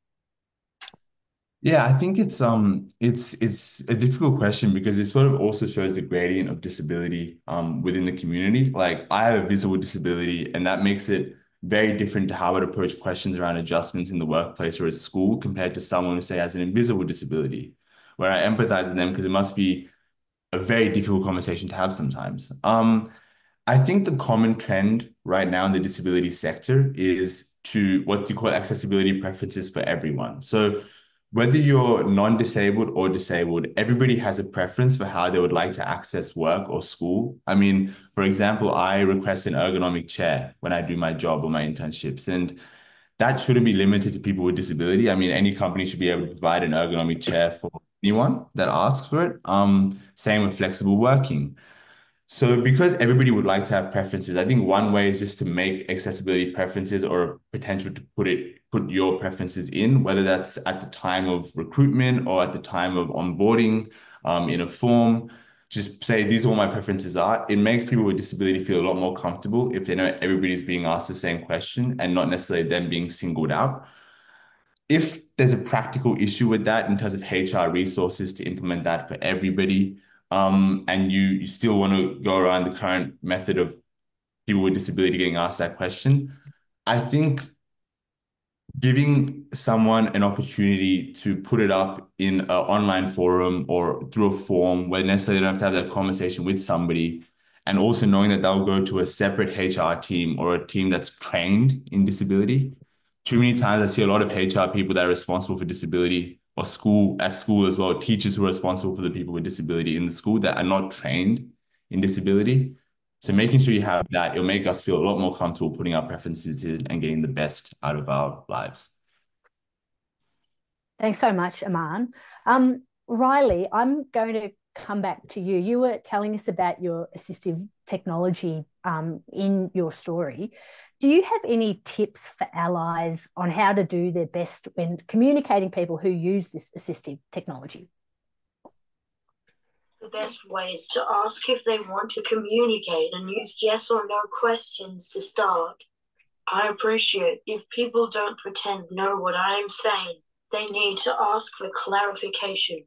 Yeah, I think it's um it's it's a difficult question because it sort of also shows the gradient of disability um within the community. Like I have a visible disability, and that makes it very different to how I'd approach questions around adjustments in the workplace or at school compared to someone who say has an invisible disability, where I empathize with them because it must be a very difficult conversation to have sometimes. Um, I think the common trend right now in the disability sector is to what do you call accessibility preferences for everyone. So whether you're non-disabled or disabled, everybody has a preference for how they would like to access work or school. I mean, for example, I request an ergonomic chair when I do my job or my internships, and that shouldn't be limited to people with disability. I mean, any company should be able to provide an ergonomic chair for anyone that asks for it. Um, same with flexible working. So because everybody would like to have preferences, I think one way is just to make accessibility preferences or potential to put it, put your preferences in, whether that's at the time of recruitment or at the time of onboarding, um, in a form. Just say, these are what my preferences are. It makes people with disability feel a lot more comfortable if they know everybody's being asked the same question and not necessarily them being singled out. If there's a practical issue with that in terms of H R resources to implement that for everybody, um, and you, you still want to go around the current method of people with disability getting asked that question, I think giving someone an opportunity to put it up in an online forum or through a form where necessarily they don't have to have that conversation with somebody, and also knowing that they'll go to a separate H R team or a team that's trained in disability. Too many times I see a lot of H R people that are responsible for disability, or school at school as well, teachers who are responsible for the people with disability in the school that are not trained in disability. So making sure you have that, it'll make us feel a lot more comfortable putting our preferences in and getting the best out of our lives. Thanks so much, Aman. Um, Riley, I'm going to come back to you. You were telling us about your assistive technology um, in your story. Do you have any tips for allies on how to do their best when communicating people who use this assistive technology? The best way is to ask if they want to communicate and use yes or no questions to start. I appreciate if people don't pretend to know what I am saying, they need to ask for clarification.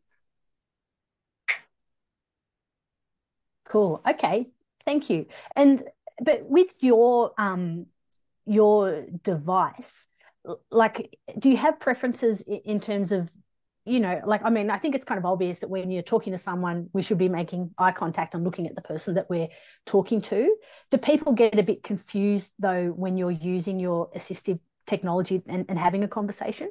Cool. Okay. Thank you. And but with your um your device, like, do you have preferences in terms of, you know, like, I mean, I think it's kind of obvious that when you're talking to someone, we should be making eye contact and looking at the person that we're talking to. Do people get a bit confused, though, when you're using your assistive technology and, and having a conversation?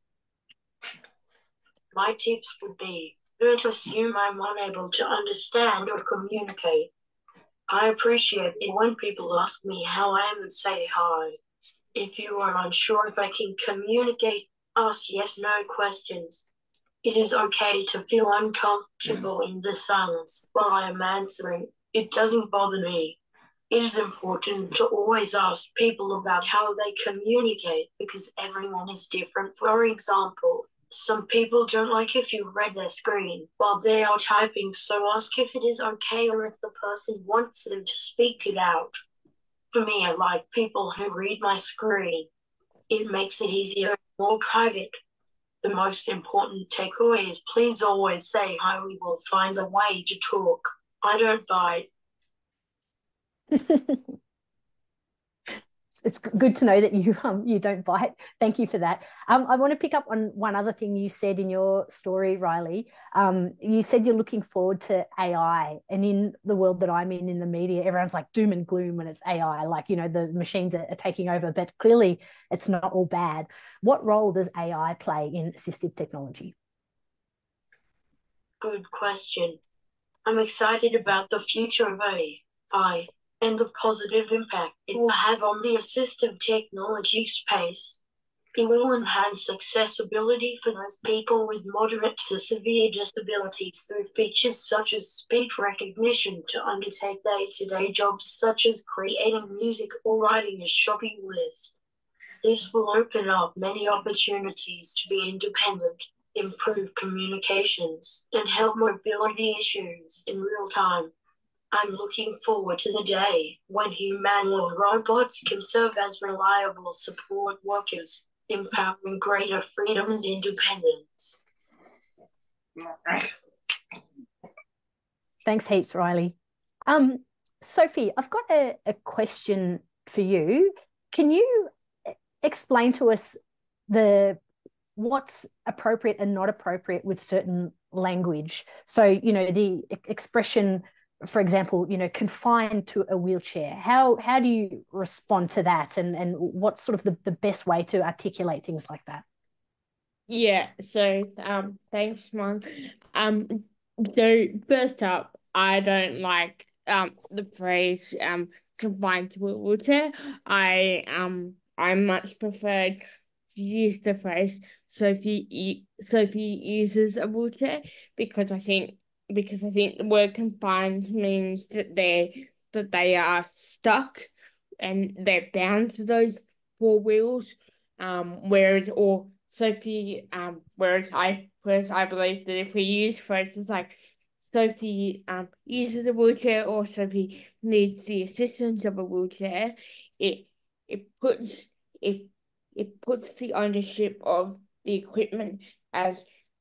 My tips would be, don't assume I'm unable to understand or communicate. I appreciate it when people ask me how I am and say hi. If you are unsure if I can communicate, ask yes-no questions. It is okay to feel uncomfortable in the silence while I am answering. It doesn't bother me. It is important to always ask people about how they communicate because everyone is different. For example, some people don't like if you read their screen while they are typing, so ask if it is okay or if the person wants them to speak it out. For me, I like people who read my screen. It makes it easier, more private. The most important takeaway is please always say hi, we will find a way to talk. I don't bite. It's good to know that you um you don't bite. Thank you for that. Um, I want to pick up on one other thing you said in your story, Riley. Um, you said you're looking forward to A I, and in the world that I'm in, in the media, everyone's like doom and gloom when it's A I, like, you know, the machines are, are taking over. But clearly, it's not all bad. What role does A I play in assistive technology? Good question. I'm excited about the future of A I and the positive impact it will have on the assistive technology space. It will enhance accessibility for those people with moderate to severe disabilities through features such as speech recognition to undertake day-to-day jobs such as creating music or writing a shopping list. This will open up many opportunities to be independent, improve communications, and help mobility issues in real time. I'm looking forward to the day when humanoid robots can serve as reliable support workers, empowering greater freedom and independence. Thanks heaps, Riley. Um, Sophie, I've got a, a question for you. Can you explain to us the what's appropriate and not appropriate with certain language? So, you know, the expression, for example, you know, confined to a wheelchair. How how do you respond to that, and and what's sort of the, the best way to articulate things like that? Yeah, so um thanks, Mom. Um so first up, I don't like um the phrase um confined to a wheelchair. I um I much prefer to use the phrase Sophie Sophie uses a wheelchair because I think because I think the word confined means that they that they are stuck and they're bound to those four wheels. Um, whereas or Sophie, um, whereas I whereas I believe that if we use phrases like Sophie um uses a wheelchair or Sophie needs the assistance of a wheelchair, it it puts it it puts the ownership of the equipment as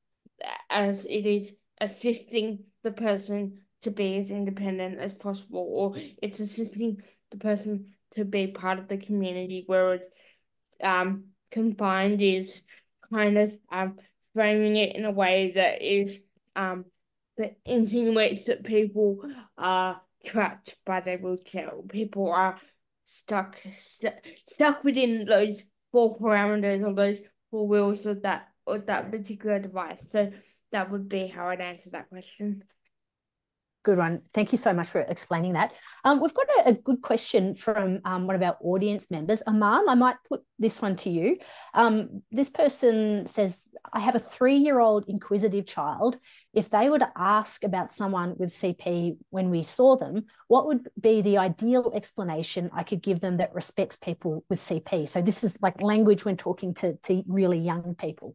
as it is assisting the person to be as independent as possible, or it's assisting the person to be part of the community, whereas um, confined is kind of um, framing it in a way that is um, that insinuates that people are trapped by their wheelchair, or people are stuck st stuck within those four parameters or those four wheels of that or that particular device. So that would be how I'd answer that question. Good one. Thank you so much for explaining that. Um, we've got a, a good question from um, one of our audience members. Aman, I might put this one to you. Um, this person says, I have a three-year-old inquisitive child. If they were to ask about someone with C P when we saw them, what would be the ideal explanation I could give them that respects people with C P? So this is like language when talking to, to really young people.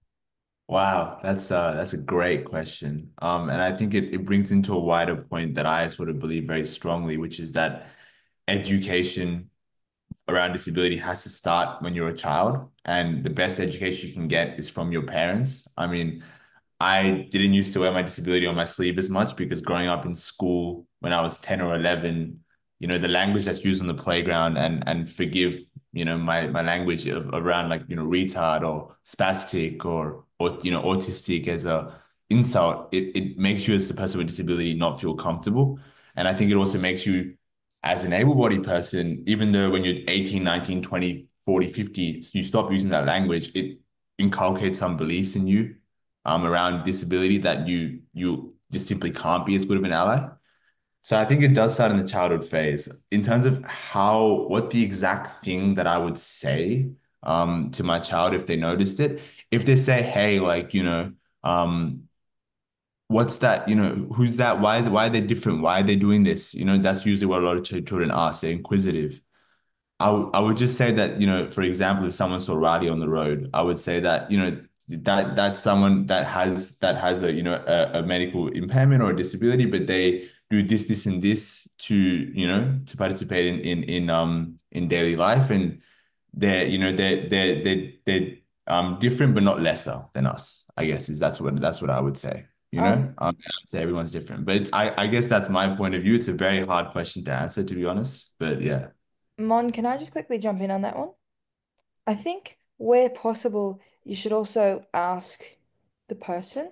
Wow, that's uh that's a great question. Um, and I think it, it brings into a wider point that I sort of believe very strongly, which is that education around disability has to start when you're a child, and the best education you can get is from your parents. I mean, I didn't used to wear my disability on my sleeve as much because growing up in school when I was ten or eleven, you know, the language that's used on the playground, and and forgive, you know, my my language of, around like, you know, retard or spastic or or you know, autistic as a insult, it, it makes you as a person with disability not feel comfortable. And I think it also makes you as an able-bodied person, even though when you're eighteen, nineteen, twenty, forty, fifty, you stop using that language, it inculcates some beliefs in you um, around disability that you you just simply can't be as good of an ally. So I think it does start in the childhood phase. In terms of how, what the exact thing that I would say um, to my child if they noticed it, if they say, hey, like, you know, um, what's that, you know, who's that? Why, why are they different? Why are they doing this? You know, that's usually what a lot of ch- children ask. They're inquisitive. I, w- I would just say that, you know, for example, if someone saw Riley on the road, I would say that, you know, that that's someone that has that has a, you know, a, a medical impairment or a disability, but they do this, this, and this to, you know, to participate in in in um in daily life. And they're, you know, they're they're they're they're um different but not lesser than us, I guess, is that's what that's what I would say. You know, Um, um, I'd say everyone's different, but it's, I I guess that's my point of view. It's a very hard question to answer, to be honest. But yeah. Mon, can I just quickly jump in on that one? I think where possible, you should also ask the person.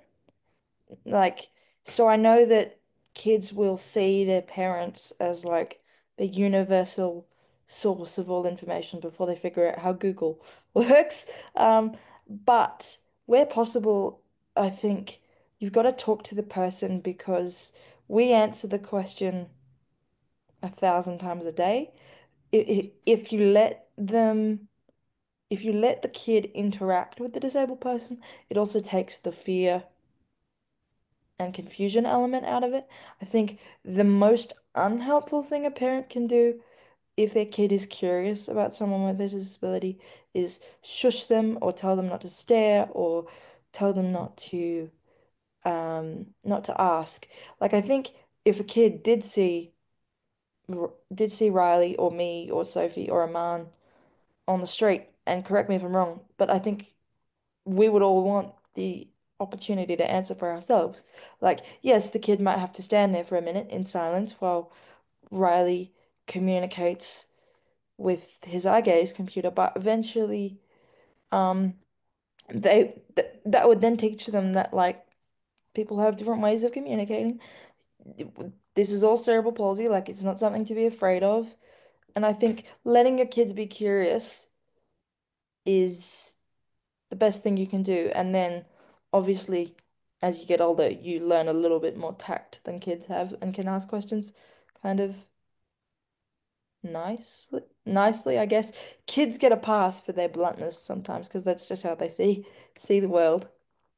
Like, so I know that kids will see their parents as like the universal source of all information before they figure out how Google works. Um, but where possible, I think you've got to talk to the person because we answer the question a thousand times a day. I- i- If you let them, if you let the kid interact with the disabled person, it also takes the fear and confusion element out of it. I think the most unhelpful thing a parent can do if their kid is curious about someone with a disability is shush them or tell them not to stare or tell them not to um not to ask. Like I think if a kid did see did see Riley or me or Sophie or Aman on the street, and correct me if I'm wrong, but I think we would all want the opportunity to answer for ourselves. Like, yes, the kid might have to stand there for a minute in silence while Riley communicates with his eye gaze computer, but eventually, um, they th that would then teach them that like people have different ways of communicating. This is all cerebral palsy, like it's not something to be afraid of. And I think letting your kids be curious is the best thing you can do. And then obviously, as you get older, you learn a little bit more tact than kids have and can ask questions kind of nicely, nicely, I guess. Kids get a pass for their bluntness sometimes because that's just how they see see the world.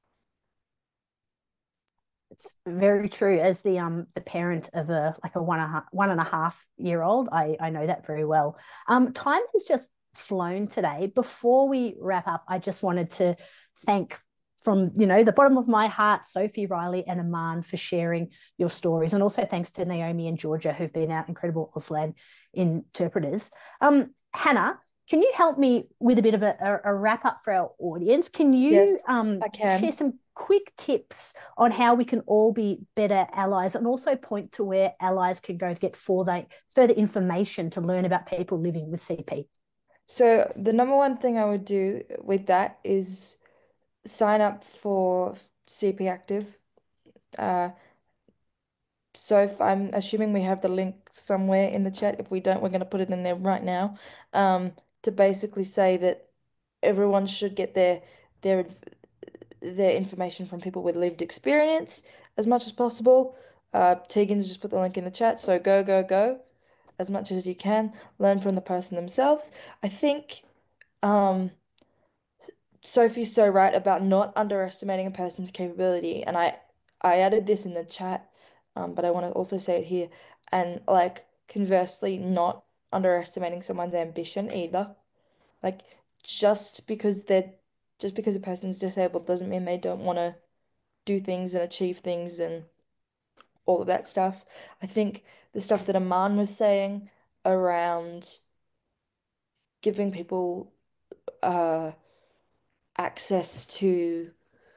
It's very true. As the um the parent of a like a one and a half, one and a half year old, I I know that very well. Um, time has just flown today. Before we wrap up, I just wanted to thank from you know the bottom of my heart, Sophie, Riley, and Aman for sharing your stories, and also thanks to Naomi and Georgia who've been our incredible Auslan interpreters. Um, Hannah, can you help me with a bit of a, a, a wrap up for our audience? Can you Yes, um I can. share some quick tips on how we can all be better allies, and also point to where allies can go to get further, further information to learn about people living with C P? So the number one thing I would do with that is sign up for C P Active. Uh, so if I'm assuming we have the link somewhere in the chat. If we don't, we're going to put it in there right now. Um, to basically say that everyone should get their their their information from people with lived experience as much as possible. Uh, Tegan's just put the link in the chat, so go, go, go as much as you can. Learn from the person themselves. I think um, Sophie's so right about not underestimating a person's capability, and I I added this in the chat, um, but I want to also say it here, and like conversely, not underestimating someone's ambition either. Like just because they're just because a person's disabled doesn't mean they don't want to do things and achieve things and all of that stuff. I think the stuff that Aman was saying around giving people uh, access to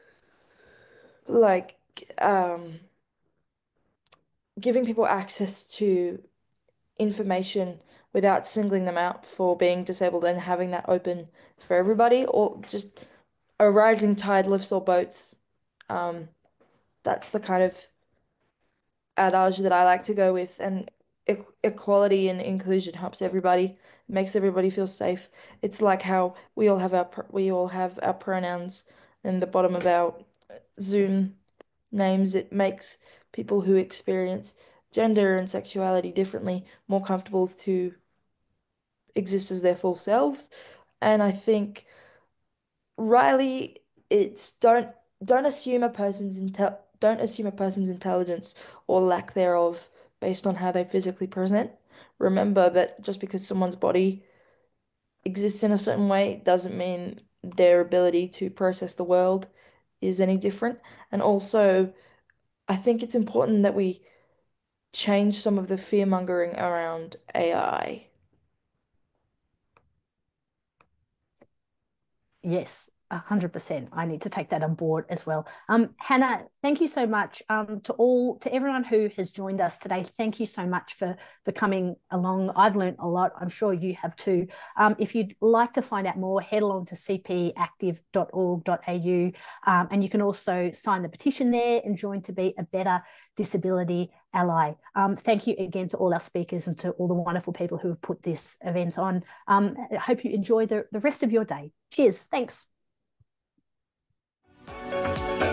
like um, giving people access to information without singling them out for being disabled and having that open for everybody, or just a rising tide lifts all boats. Um, that's the kind of adage that I like to go with, and e equality and inclusion helps everybody, makes everybody feel safe. It's like how we all have our we all have our pronouns in the bottom of our Zoom names. It makes people who experience gender and sexuality differently more comfortable to exist as their full selves. And I think, Riley, it's don't don't assume a person's intel don't assume a person's intelligence or lack thereof based on how they physically present. Remember that just because someone's body exists in a certain way doesn't mean their ability to process the world is any different. And also, I think it's important that we change some of the fear mongering around A I. Yes, one hundred percent. I need to take that on board as well. Um, Hannah, thank you so much um, to all, to everyone who has joined us today. Thank you so much for, for coming along. I've learned a lot. I'm sure you have too. Um, if you'd like to find out more, head along to c p active dot org dot a u, um, and you can also sign the petition there and join to be a better disability ally. Um, thank you again to all our speakers and to all the wonderful people who have put this event on. Um, I hope you enjoy the, the rest of your day. Cheers. Thanks.